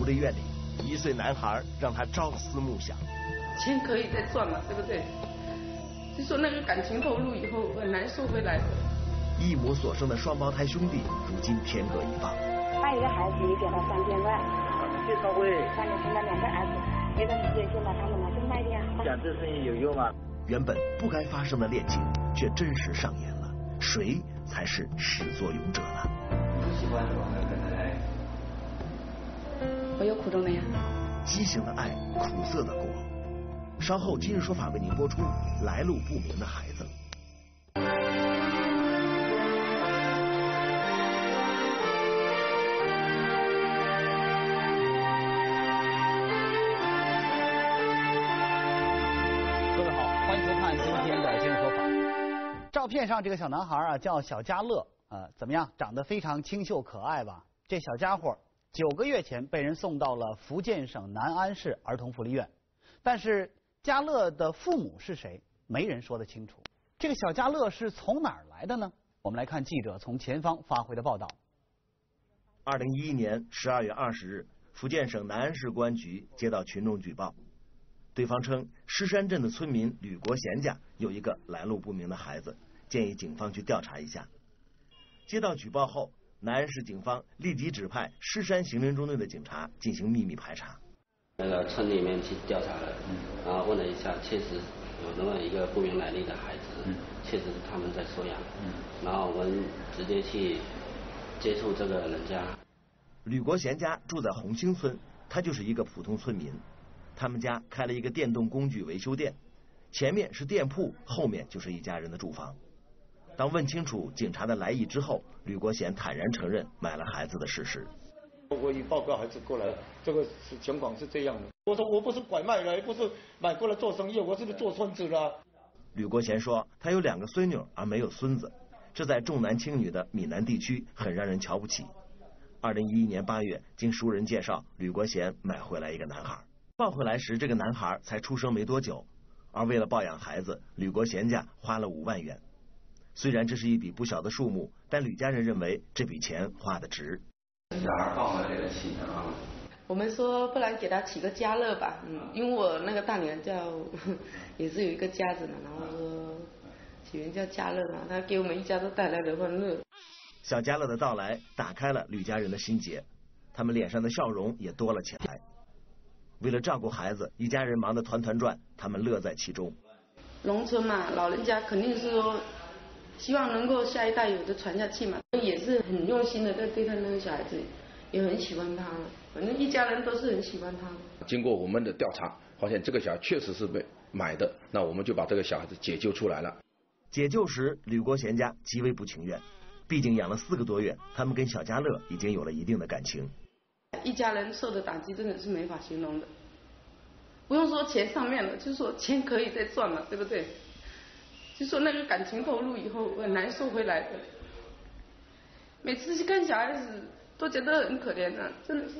福利院里，1岁男孩让他朝思暮想。 钱可以再赚嘛，对不对？就说那个感情透露以后很难收回来的。 异母所生的双胞胎兄弟，如今天各一方。 把一个孩子也给他3000万， 介绍会， 把你生了2个儿子，一个是先把他们拿去卖掉。 讲这生意有用吗？ 原本不该发生的恋情，却真实上演了。谁才是始作俑者呢？ 不喜欢我们跟他在。 我有苦衷的呀。 畸形的爱，苦涩的果。稍后今日说法为您播出来路不明的孩子。 各位好，欢迎收看今天的今日说法。照片上这个小男孩啊叫小家乐，怎么样？长得非常清秀可爱吧？这小家伙9个月前被人送到了福建省南安市儿童福利院，但是家乐的父母是谁，没人说得清楚。这个小家乐是从哪儿来的呢？我们来看记者从前方发回的报道。 2011年12月20日，福建省南安市公安局接到群众举报，对方称狮山镇的村民吕国贤家有一个来路不明的孩子，建议警方去调查一下。接到举报后，南安市警方立即指派狮山刑侦中队的警察进行秘密排查。 那个村里面去调查了，然后问了一下，确实有那么一个不明来历的孩子，确实是他们在收养，然后我们直接去接触这个人家。 吕国贤家住在红星村，他就是一个普通村民。他们家开了一个电动工具维修店，前面是店铺，后面就是一家人的住房。当问清楚警察的来意之后，吕国贤坦然承认买了孩子的事实。 我一报告孩子过来，这个情况是这样的。我说我不是拐卖了，也不是买过来做生意，我是做孙子了。 吕国贤说，他有2个孙女而没有孙子，这在重男轻女的闽南地区很让人瞧不起。2011年8月，经熟人介绍，吕国贤买回来一个男孩。抱回来时，这个男孩才出生没多久，而为了抱养孩子，吕国贤家花了5万元。虽然这是一笔不小的数目，但吕家人认为这笔钱花得值。 小孩抱回来给他起名啊？ 我们说不然给他起个家乐吧，因为我那个大女儿叫也是有一个家子的，然后说起名叫家乐嘛，他给我们一家都带来了欢乐。 小家乐的到来打开了吕家人的心结，他们脸上的笑容也多了起来。为了照顾孩子，一家人忙得团团转，他们乐在其中。 农村嘛，老人家肯定是说希望能够下一代有的传下去嘛，也是很用心的在对待那个小孩子，也很喜欢他，反正一家人都是很喜欢他。 经过我们的调查，发现这个小孩确实是被买的，那我们就把这个小孩子解救出来了。 解救时，吕国贤家极为不情愿，毕竟养了4个多月，他们跟小家乐已经有了一定的感情。 一家人受的打击真的是没法形容的，不用说钱上面了，就是说钱可以再赚嘛，对不对？就说那个感情透露以后很难收回来的，每次去看小孩子都觉得很可怜啊，真的是。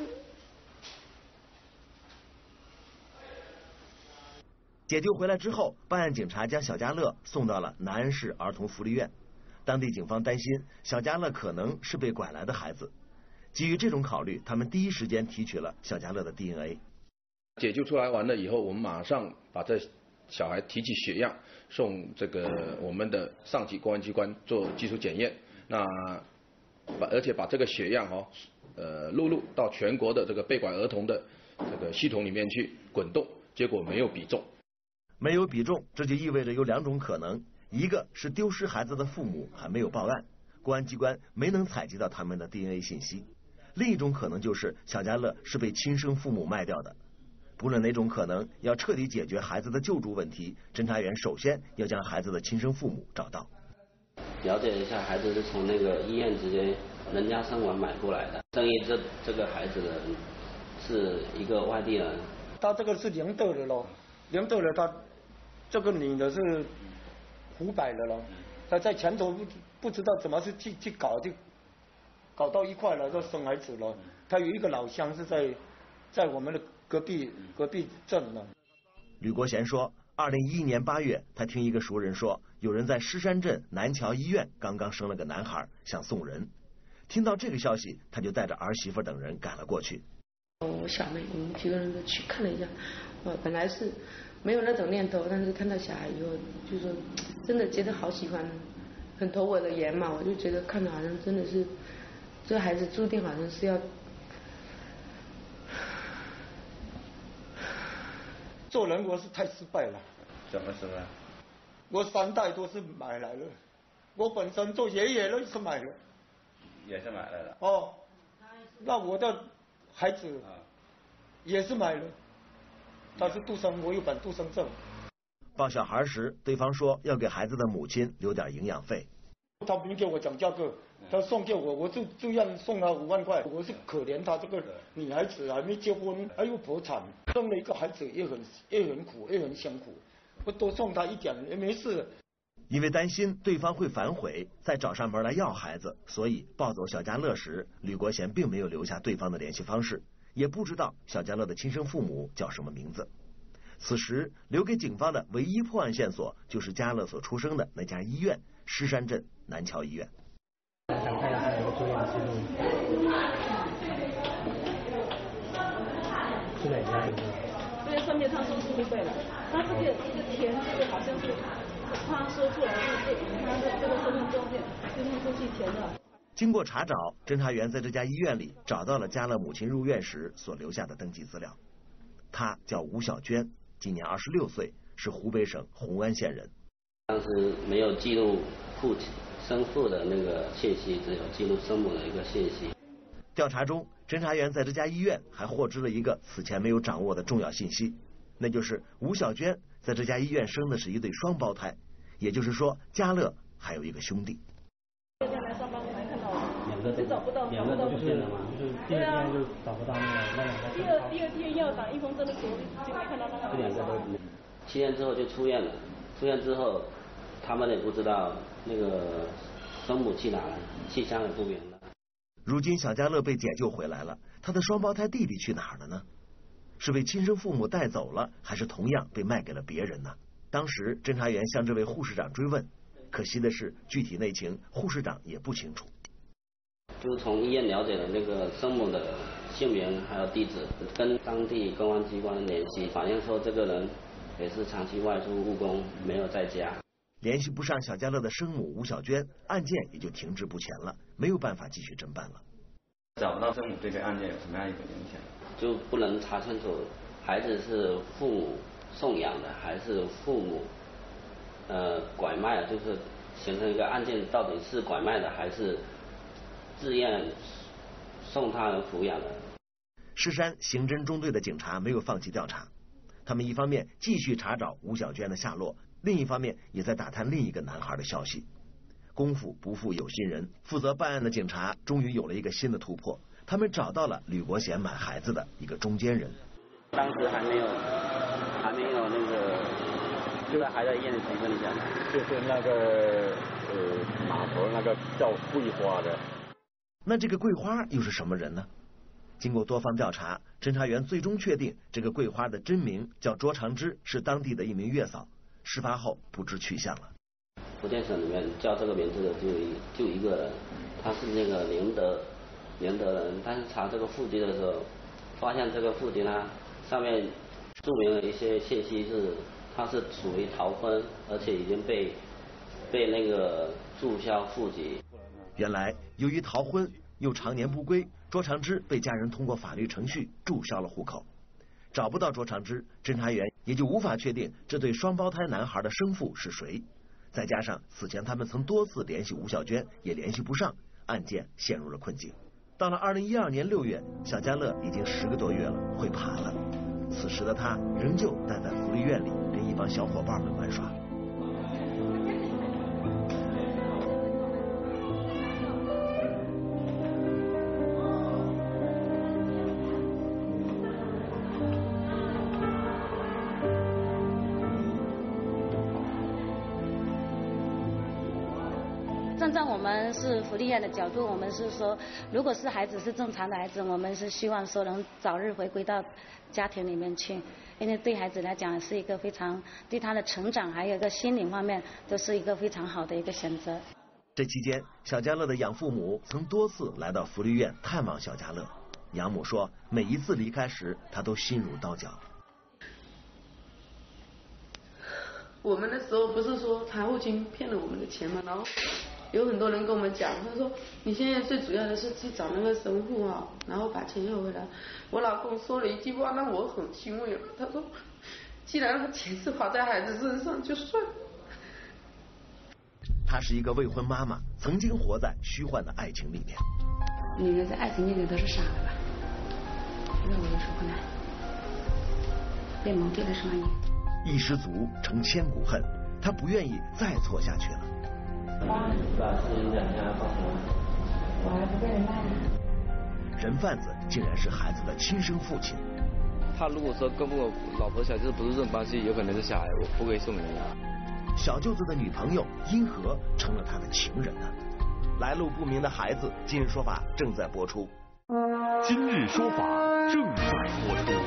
解救回来之后，办案警察将小家乐送到了南安市儿童福利院。当地警方担心小家乐可能是被拐来的孩子，基于这种考虑，他们第一时间提取了小家乐的 DNA。 解救出来完了以后，我们马上把这小孩提取血样，送这个我们的上级公安机关做技术检验。那而且把这个血样录入到全国的这个被拐儿童的这个系统里面去滚动，结果没有比中。 没有比中，这就意味着有2种可能：一个是丢失孩子的父母还没有报案，公安机关没能采集到他们的 DNA 信息；另一种可能就是小家乐是被亲生父母卖掉的。不论哪种可能，要彻底解决孩子的救助问题，侦查员首先要将孩子的亲生父母找到。 了解一下，孩子是从那个医院直接人家生完买过来的，生意这个孩子的人是一个外地人。 他这个是领得的咯，领得了他这个女的是胡摆的咯，他在前头不知道怎么是去搞，就搞到一块了，就生孩子了。他有一个老乡是在我们的隔壁镇呢。 吕国贤说，2011年8月，他听一个熟人说，有人在狮山镇南桥医院刚刚生了个男孩，想送人。听到这个消息，他就带着儿媳妇等人赶了过去。 我小妹，我们几个人都去看了一下，本来是没有那种念头，但是看到小孩以后，就说真的觉得好喜欢，很投我的颜嘛，我就觉得看着好像真的是，这孩子注定好像是要。 做人我是太失败了。 怎么失败？ 我3代都是买来的，我本身做爷爷的是买的。 也是买来的。 哦，那我的孩子也是买了，他是独生，我有本独生证。 抱小孩时，对方说要给孩子的母亲留点营养费。 他没给我讲价格，他送给我，我就这样送了5万块。我是可怜他这个女孩子还没结婚，还有破产，生了一个孩子也很苦，也很辛苦。我多送他一点也没事。 因为担心对方会反悔，再找上门来要孩子，所以抱走小家乐时，吕国贤并没有留下对方的联系方式，也不知道小家乐的亲生父母叫什么名字。此时留给警方的唯一破案线索就是家乐所出生的那家医院——狮山镇南桥医院。 想看一下他有住院记录。是哪家医院？ 因为上面他说是湖北的，他这个填这个好像是他说出来是他的这个身份证件，就是过去填的。 经过查找，侦查员在这家医院里找到了家乐母亲入院时所留下的登记资料。她叫吴小娟，今年26岁，是湖北省红安县人。 当时没有记录生父的那个信息，只有记录生母的一个信息。 调查中，侦查员在这家医院还获知了一个此前没有掌握的重要信息，那就是吴小娟在这家医院生的是一对双胞胎，也就是说家乐还有一个兄弟。 现在来上班我还看到两个都找不到， 就是第二天就找不到那两个。 第二天要打预防针的时候就没看到那这两个都7天之后就出院了，出院之后他们也不知道那个生母去哪了，去向也不明了。 如今小家乐被解救回来了，他的双胞胎弟弟去哪儿了呢？是被亲生父母带走了，还是同样被卖给了别人呢？当时侦查员向这位护士长追问，可惜的是具体内情护士长也不清楚。 就从医院了解了那个生母的姓名还有地址，跟当地公安机关联系，反映说这个人也是长期外出务工，没有在家。 联系不上小家乐的生母吴小娟，案件也就停滞不前了，没有办法继续侦办了。 找不到生母对这个案件有什么样一个影响？ 就不能查清楚孩子是父母送养的还是父母拐卖的，就是形成一个案件到底是拐卖的还是自愿送他人抚养的。 狮山刑侦中队的警察没有放弃调查，他们一方面继续查找吴小娟的下落，另一方面也在打探另一个男孩的消息。功夫不负有心人，负责办案的警察终于有了一个新的突破，他们找到了吕国贤买孩子的一个中间人。 当时还没有那个，就在还在医院里陪着你讲的， 就是那个码头那个叫桂花的。 那这个桂花又是什么人呢？经过多方调查，侦查员最终确定这个桂花的真名叫卓长芝，是当地的一名月嫂，事发后不知去向了。 福建省里面叫这个名字的就一个人，他是那个宁德人，但是查这个户籍的时候，发现这个户籍呢上面注明了一些信息是他是属于逃婚，而且已经被那个注销户籍。 原来由于逃婚又常年不归，卓长芝被家人通过法律程序注销了户口。找不到卓长芝，侦查员也就无法确定这对双胞胎男孩的生父是谁。再加上此前他们曾多次联系吴小娟，也联系不上，案件陷入了困境。到了2012年6月，小家乐已经10个多月了，会爬了。此时的他仍旧待在福利院里，跟一帮小伙伴们玩耍。 站在我们是福利院的角度，我们是说，如果是孩子是正常的孩子，我们是希望说能早日回归到家庭里面去，因为对孩子来讲是一个非常对他的成长还有一个心灵方面都是一个非常好的一个选择。 这期间，小家乐的养父母曾多次来到福利院探望小家乐， 杨母说，每一次离开时，她都心如刀绞。 我们那时候不是说财务局骗了我们的钱嘛，然后有很多人跟我们讲，他说你现在最主要的是去找那个神父啊，然后把钱要回来。我老公说了一句话让我很欣慰，他说既然他钱是花在孩子身上就算了。 她是一个未婚妈妈，曾经活在虚幻的爱情里面。 女人在爱情里面都是傻的吧？现在我又说回来，被蒙蔽了双眼。 一失足成千古恨，她不愿意再错下去了。 把事情讲一下告诉我。 我还不被人卖了。 人贩子竟然是孩子的亲生父亲。 他如果说跟我老婆小舅子不是这种关系，有可能是小孩，我不可以送人家。 小舅子的女朋友因何成了他的情人呢？来路不明的孩子，今日说法正在播出。 今日说法正在播出。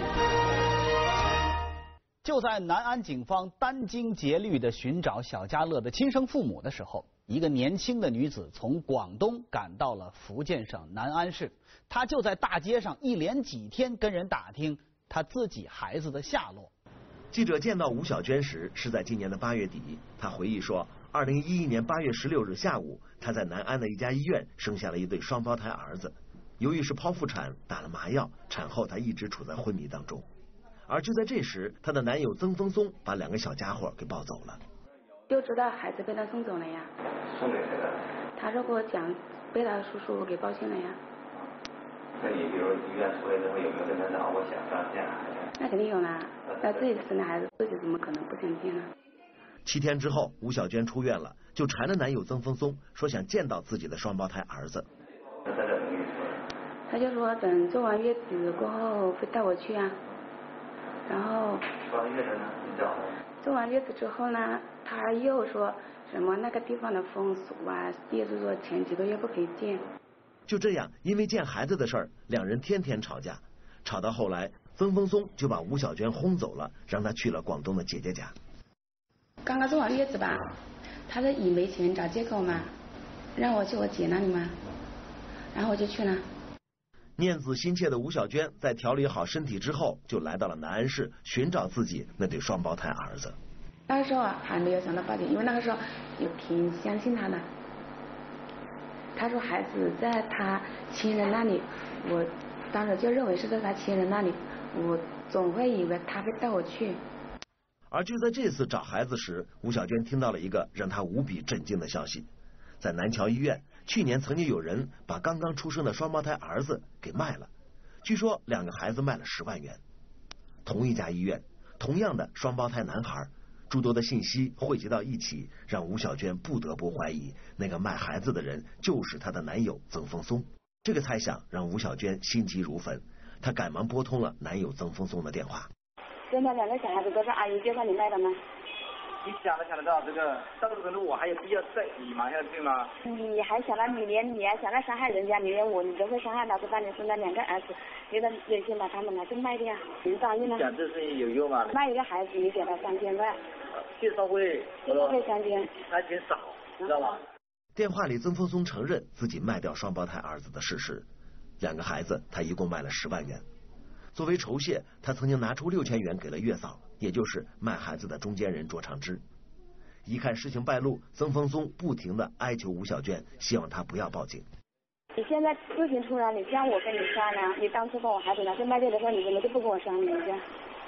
就在南安警方殚精竭虑地寻找小家乐的亲生父母的时候，一个年轻的女子从广东赶到了福建省南安市。她就在大街上一连几天跟人打听她自己孩子的下落。 记者见到吴小娟时是在今年的8月底。她回忆说，2011年8月16日下午，她在南安的一家医院生下了一对双胞胎儿子。由于是剖腹产，打了麻药，产后她一直处在昏迷当中。而就在这时，她的男友曾峰松把2个小家伙给抱走了。 就知道孩子被他送走了呀。 送给谁了？ 他说给我讲，被他叔叔给抱进了呀。 那你比如医院出来之后，有没有跟他聊过想见孩子？ 那肯定有啦，那自己生的孩子，自己怎么可能不想见呢 ？7天之后，吴小娟出院了，就缠着男友曾峰松，说想见到自己的双胞胎儿子。 那他怎么跟你说？ 他就说等做完月子过后会带我去啊。然后做完月子呢？你找他？ 做完月子之后呢，他又说什么那个地方的风俗啊，意思说前几个月不可以见。 就这样，因为见孩子的事儿，2人天天吵架，吵到后来，曾峰松就把吴小娟轰走了，让她去了广东的姐姐家。 刚刚做完月子吧，他是以没钱找借口嘛，让我去我姐那里嘛，然后我就去了。 念子心切的吴小娟在调理好身体之后，就来到了南安市寻找自己那对双胞胎儿子。 那个时候还没有想到报警，因为那个时候也挺相信他的。他说孩子在他亲人那里，我当时就认为是在他亲人那里，我总会以为他会带我去。 而就在这次找孩子时，吴小娟听到了一个让她无比震惊的消息：在南桥医院，去年曾经有人把刚刚出生的双胞胎儿子给卖了，据说2个孩子卖了10万元。同一家医院，同样的双胞胎男孩，诸多的信息汇集到一起，让吴小娟不得不怀疑那个卖孩子的人就是她的男友曾峰松。这个猜想让吴小娟心急如焚，她赶忙拨通了男友曾峰松的电话。 现在2个小孩子都是阿姨介绍你卖的吗？ 你想得到这个？到时候我还有必要再隐瞒下去吗？ 你还想到你还想到伤害人家，你连我你都会伤害，老子把你生了2个儿子，你的有钱把他们拿去卖掉，你答应了？ 讲这生意有用吗？ 卖一个孩子你给他3000块， 介绍费 3000， 还挺少，知道吧？ 电话里曾峰松承认自己卖掉双胞胎儿子的事实，2个孩子他一共卖了10万元。作为酬谢，他曾经拿出6000元给了月嫂，也就是卖孩子的中间人卓长芝。一看事情败露，曾峰松不停地哀求吴小娟，希望她不要报警。 你现在事情出来，你叫我跟你商量，你当初把我孩子拿去卖掉的时候，你怎么就不跟我商量一下？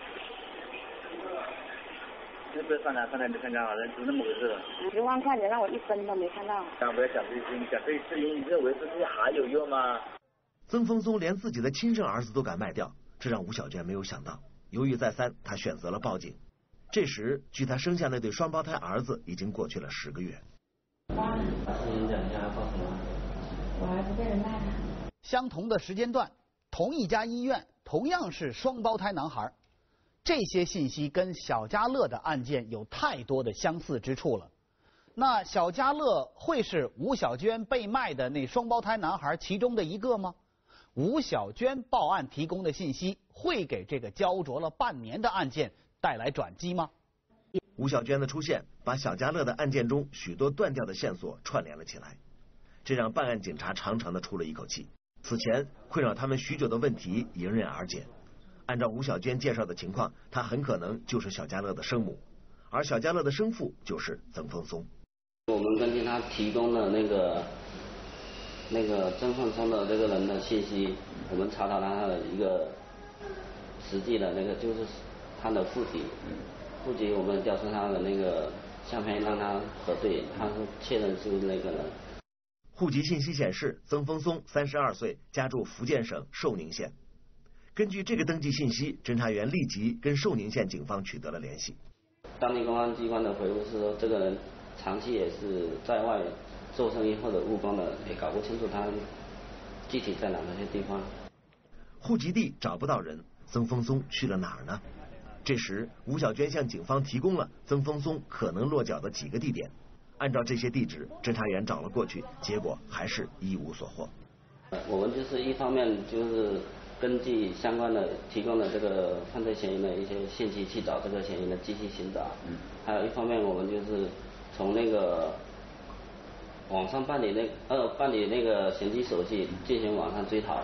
那不要商量，你看看好像就那么回事。 10万块钱让我1分都没看到。 不要讲这些事情，讲这些事情，你认为这些还有用吗？ 曾峰松连自己的亲生儿子都敢卖掉，这让吴小娟没有想到。犹豫再三，她选择了报警。这时，距她生下那对双胞胎儿子已经过去了10个月。 把事情讲一下告诉我。 我还不被人卖了。 相同的时间段，同一家医院，同样是双胞胎男孩，这些信息跟小家乐的案件有太多的相似之处了。那小家乐会是吴小娟被卖的那双胞胎男孩其中的一个吗？吴小娟报案提供的信息会给这个焦灼了半年的案件带来转机吗？ 吴小娟的出现把小家乐的案件中许多断掉的线索串联了起来，这让办案警察长长的出了一口气。 此前困扰他们许久的问题迎刃而解。按照吴小娟介绍的情况，她很可能就是小家乐的生母，而小家乐的生父就是曾峰松。 我们根据他提供的那个曾峰松的这个人的信息，我们查到他的一个实际的那个就是他的户籍，我们调出他的那个相片让他核对，他是确认是那个人。 户籍信息显示，曾峰松32岁，家住福建省寿宁县。根据这个登记信息，侦查员立即跟寿宁县警方取得了联系。 当地公安机关的回复是说，这个人长期也是在外做生意或者务工的，也搞不清楚他具体在哪些地方。 户籍地找不到人，曾峰松去了哪儿呢？这时，吴小娟向警方提供了曾峰松可能落脚的几个地点。按照这些地址，侦查员找了过去，结果还是一无所获。 我们就是一方面就是根据相关的提供的这个犯罪嫌疑的一些信息去找这个嫌疑人继续寻找，还有一方面我们就是从那个网上办理那个刑机手续进行网上追讨。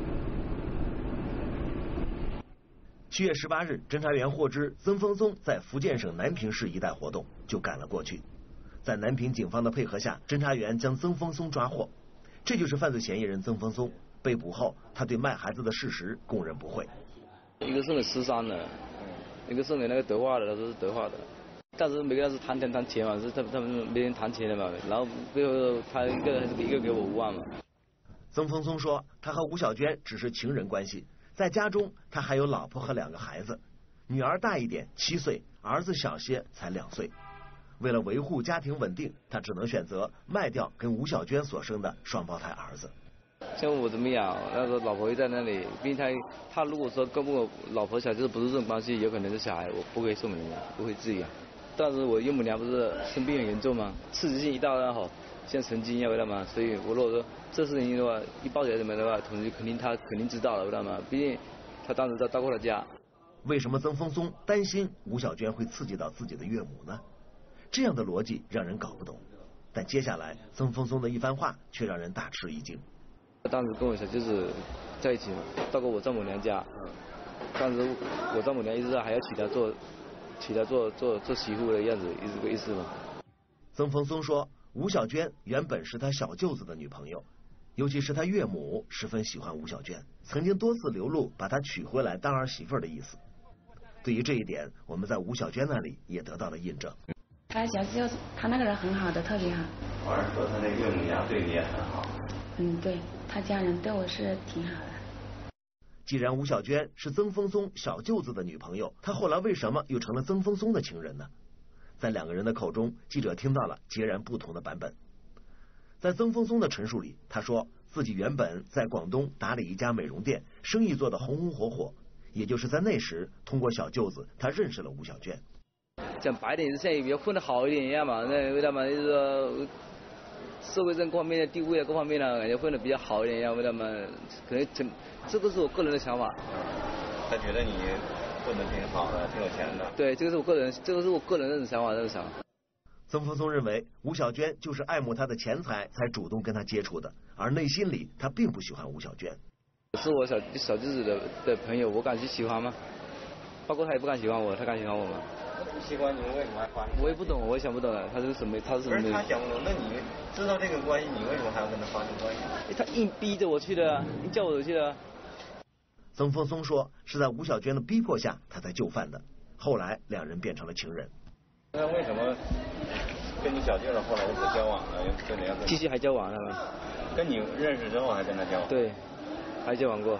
7月18日，侦查员获知曾峰松在福建省南平市一带活动，就赶了过去。在南平警方的配合下，侦查员将曾峰松抓获。这就是犯罪嫌疑人曾峰松。被捕后，他对卖孩子的事实供认不讳。 一个是13的，一个是那个德化的，他说是德化的。但是每个人是谈钱嘛，是他们没人谈钱的嘛，然后最后他一个给我5万嘛。 曾峰松说，他和吴小娟只是情人关系，在家中他还有老婆和2个孩子，女儿大一点7岁，儿子小些才2岁。为了维护家庭稳定，他只能选择卖掉跟吴小娟所生的双胞胎儿子。 像我怎么样，那个老婆会在那里，并且他如果说跟我老婆小就是不是这种关系，有可能是小孩，我不会送人家，不会自己养。但是我岳母娘不是生病很严重吗？刺激性一大然后像神经一样，知道吗？所以我如果说这事情的话，一报起来什么的话，同事他肯定知道了，知道吗？毕竟他当时到过他家。 为什么曾峰松担心吴小娟会刺激到自己的岳母呢？这样的逻辑让人搞不懂。但接下来曾峰松的一番话却让人大吃一惊。 当时跟我小舅子在一起嘛，到过我丈母娘家，当时我丈母娘一直还要娶她做媳妇的样子，一直个意思嘛。 曾峰松说，吴小娟原本是他小舅子的女朋友，尤其是他岳母十分喜欢吴小娟，曾经多次流露把她娶回来当儿媳妇的意思。对于这一点，我们在吴小娟那里也得到了印证。 他小舅子，他那个人很好的，特别好。 我是说他那岳母娘对你也很好。 对，他家人对我是挺好的。 既然吴小娟是曾峰松小舅子的女朋友，她后来为什么又成了曾峰松的情人呢？在2个人的口中，记者听到了截然不同的版本。在曾峰松的陈述里，他说自己原本在广东打理一家美容店，生意做得红红火火，也就是在那时，通过小舅子，他认识了吴小娟。 讲白点，现在比较混得好一点一样嘛，那为什么就是说社会上各方面的地位啊，各方面呢，感觉混得比较好一点一样，为什么可能这个是我个人的想法。 他觉得你混得挺好的，挺有钱的。 对，这个是我个人的想法，这个想法。 曾峰松认为吴小娟就是爱慕他的钱财才主动跟他接触的，而内心里他并不喜欢吴小娟。 是我小舅子的朋友，我敢去喜欢吗？包括他也不敢喜欢我，他敢喜欢我吗？ 不喜欢你们为什么还发生？ 我也不懂，我也想不懂了，他是什么？ 不是他想不懂，那你知道这个关系，你为什么还要跟他发生关系？ 他硬逼着我去的，硬叫我去的。 曾峰松说，是在吴小娟的逼迫下，他才就范的。后来2人变成了情人。 那为什么跟你小舅子后来就不交往了，又跟你要继续还交往了？ 跟你认识之后还跟他交往？ 对，还交往过。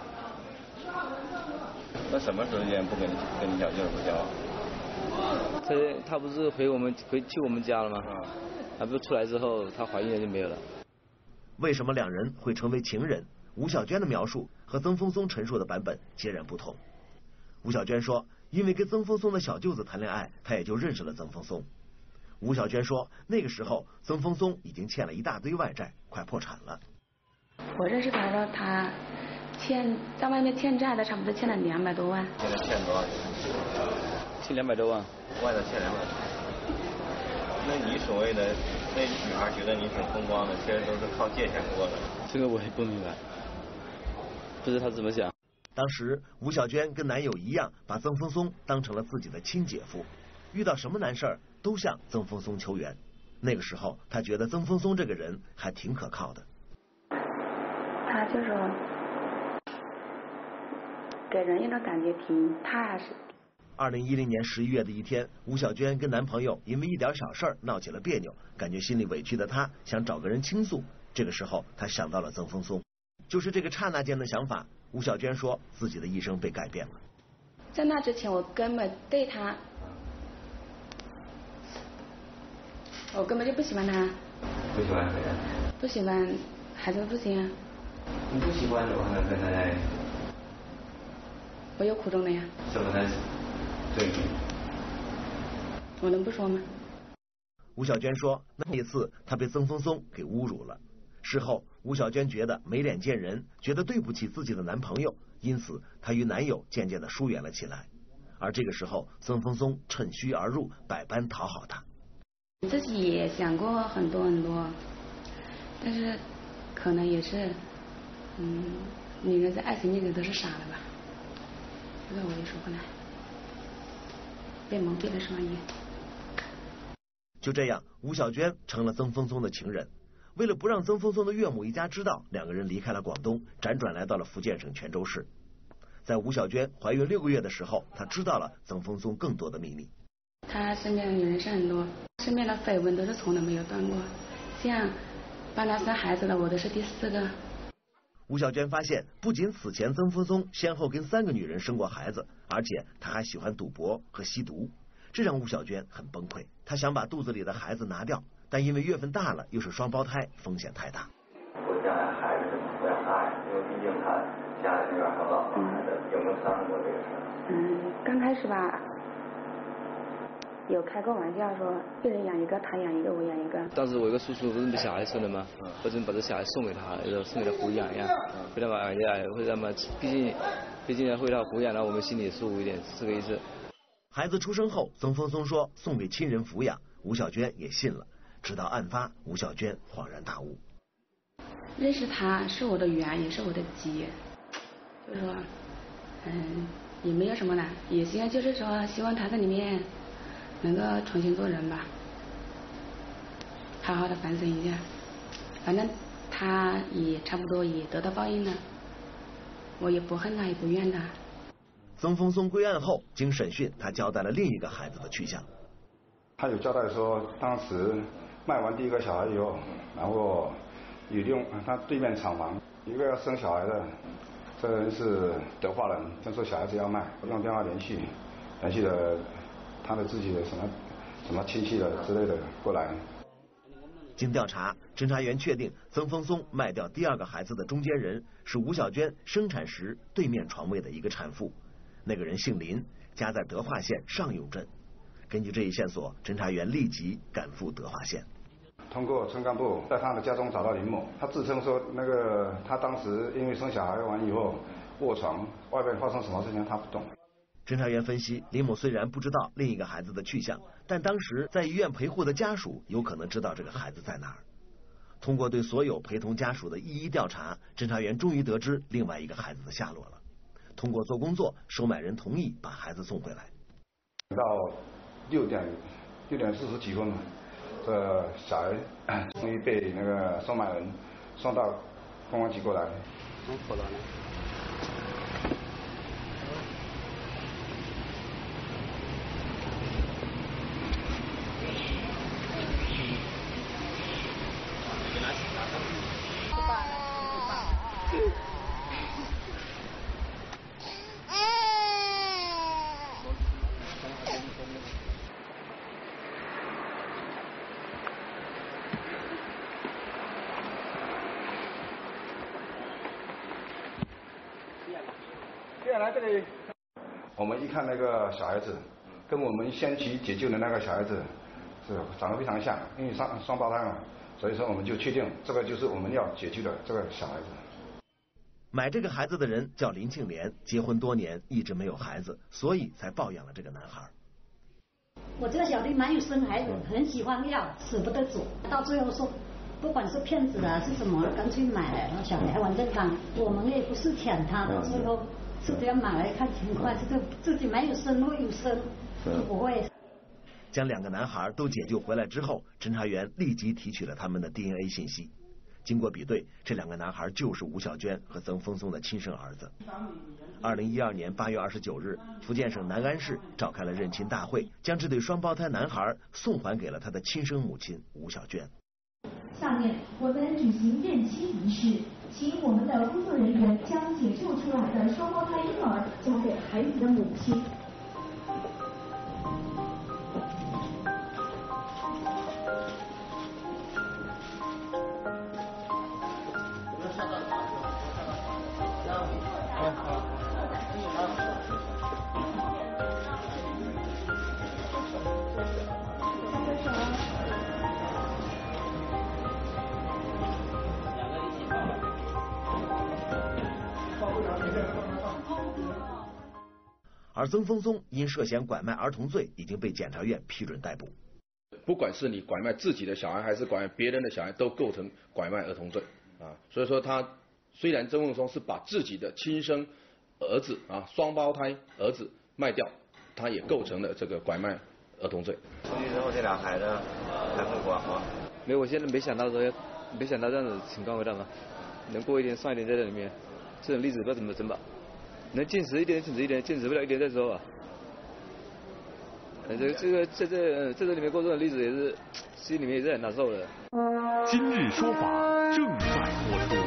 那什么时间不跟你小舅子不交往？ 他不是回去我们家了吗？还不是出来之后，她怀孕了就没有了。 为什么2人会成为情人？吴小娟的描述和曾峰松陈述的版本截然不同。吴小娟说，因为跟曾峰松的小舅子谈恋爱，她也就认识了曾峰松。吴小娟说，那个时候曾峰松已经欠了一大堆外债，快破产了。 我认识他说他在外面欠债的，差不多欠了200多万。 现在欠多少？ 欠200多万。 外头欠200多万。那你所谓的那女孩觉得你挺风光的，其实都是靠借钱过的。 这个我也不明白。 不知他怎么想。 当时吴小娟跟男友一样，把曾峰松当成了自己的亲姐夫，遇到什么难事儿都向曾峰松求援。那个时候，她觉得曾峰松这个人还挺可靠的。 他就是给人一种感觉挺踏实。 2010年11月的一天，吴小娟跟男朋友因为一点小事闹起了别扭，感觉心里委屈的她想找个人倾诉。这个时候，她想到了曾峰松。就是这个刹那间的想法，吴小娟说自己的一生被改变了。 在那之前，我根本对他，我根本就不喜欢他。 不喜欢谁啊？ 不喜欢孩子不行啊。 你不喜欢的话，跟他在。 我有苦衷的呀。 什么呢？对。 我能不说吗？ 吴小娟说，那一次她被曾峰松给侮辱了。事后，吴小娟觉得没脸见人，觉得对不起自己的男朋友，因此她与男友渐渐的疏远了起来。而这个时候，曾峰松趁虚而入，百般讨好她。 自己也想过很多很多，但是可能也是，女人在爱情面前都是傻的吧，这个我也说不来，被蒙蔽了双眼。 就这样，吴小娟成了曾峰松的情人。为了不让曾峰松的岳母一家知道，两个人离开了广东，辗转来到了福建省泉州市。在吴小娟怀孕6个月的时候，她知道了曾峰松更多的秘密。 他身边的女人是很多，身边的绯闻都是从来没有断过，像帮他生孩子的我都是第4个。 吴小娟发现，不仅此前曾峰松先后跟3个女人生过孩子，而且他还喜欢赌博和吸毒，这让吴小娟很崩溃。她想把肚子里的孩子拿掉，但因为月份大了，又是双胞胎，风险太大。 我将来孩子不要大呀，因为毕竟他家里那边还有老婆孩子，有没有商量过这个事？ 刚开始吧，有开过玩笑说一人养一个，他养一个，我养一个。 当时我一个叔叔不是把小孩生了吗？我准备把这小孩送给他，送给他抚养呀，会让他会让他，毕竟会让他抚养，让我们心里舒服一点，是这个意思。 孩子出生后，曾峰松说送给亲人抚养，吴小娟也信了。直到案发，吴小娟恍然大悟。 认识他是我的缘，也是我的机，就是说，也没有什么难，也希望就是说，希望他在里面能够重新做人吧，好好的反省一下，反正他也差不多也得到报应了，我也不恨他，也不怨他。 曾峰松归案后，经审讯，他交代了另一个孩子的去向。 他有交代说，当时卖完第1个小孩以后，然后有用他对面厂房一个要生小孩的，这人是德化人，他说小孩子要卖，用电话联系了他的自己的什么亲戚的之类的过来。 经调查，侦查员确定曾峰松卖掉第2个孩子的中间人是吴小娟生产时对面床位的一个产妇，那个人姓林，家在德化县上永镇。根据这一线索，侦查员立即赶赴德化县。 通过村干部在他的家中找到林某，他自称说他当时因为生小孩完以后卧床，外面发生什么事情他不懂。 侦查员分析，林某虽然不知道另一个孩子的去向，但当时在医院陪护的家属有可能知道这个孩子在哪儿。通过对所有陪同家属的一一调查，侦查员终于得知另外一个孩子的下落了。通过做工作，收买人同意把孩子送回来。 到6点40几分，这小孩终于被那个收买人送到公安局过来。来这里，我们一看那个小孩子，跟我们先期解救的那个小孩子是长得非常像，因为双胞胎嘛，所以说我们就确定这个就是我们要解救的这个小孩子。 买这个孩子的人叫林庆莲，结婚多年一直没有孩子，所以才抱养了这个男孩。 我这个小弟蛮有生孩子，很喜欢要，舍不得走，到最后说不管是骗子啊是什么，干脆买来，然后小孩玩正当，我们也不是抢他的，最后是这样买来看情况，这个自己没有生会有生，不会。 将2个男孩都解救回来之后，侦查员立即提取了他们的 DNA 信息。经过比对，这2个男孩就是吴小娟和曾峰松的亲生儿子。2012年8月29日，福建省南安市召开了认亲大会，将这对双胞胎男孩送还给了他的亲生母亲吴小娟。 下面我们举行认亲仪式，请我们的工作人员将解救出来的双胞胎婴儿交给孩子的母亲。 而曾峰松因涉嫌拐卖儿童罪已经被检察院批准逮捕。 不管是你拐卖自己的小孩还是拐卖别人的小孩，都构成拐卖儿童罪啊。所以说他虽然曾峰松是把自己的亲生儿子啊双胞胎儿子卖掉，他也构成了这个拐卖儿童罪。 出去之后这俩孩子还会管吗？ 没有，我现在没想到这样子情况会到吗？能过一天算一天在这里面，这种例子不知道怎么整吧。能坚持一点，坚持一点，坚持不了一点再说吧。这个在这里面过这种例子也是心里面也是很难受的。 今日说法正在播出。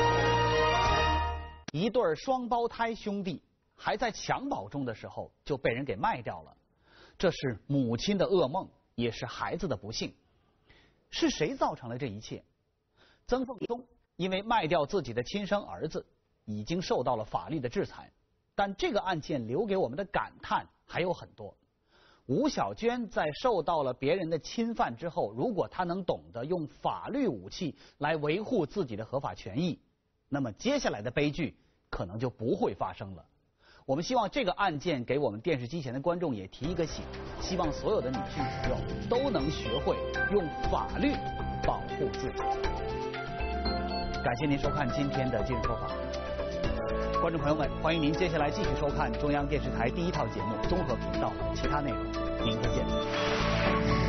一对双胞胎兄弟还在襁褓中的时候就被人给卖掉了，这是母亲的噩梦，也是孩子的不幸。是谁造成了这一切？曾凤松因为卖掉自己的亲生儿子，已经受到了法律的制裁。但这个案件留给我们的感叹还有很多。吴小娟在受到了别人的侵犯之后，如果她能懂得用法律武器来维护自己的合法权益，那么接下来的悲剧可能就不会发生了。我们希望这个案件给我们电视机前的观众也提一个醒，希望所有的女性朋友都能学会用法律保护自己。感谢您收看今天的《今日说法》。观众朋友们，欢迎您接下来继续收看中央电视台第1套节目综合频道其他内容，明天见。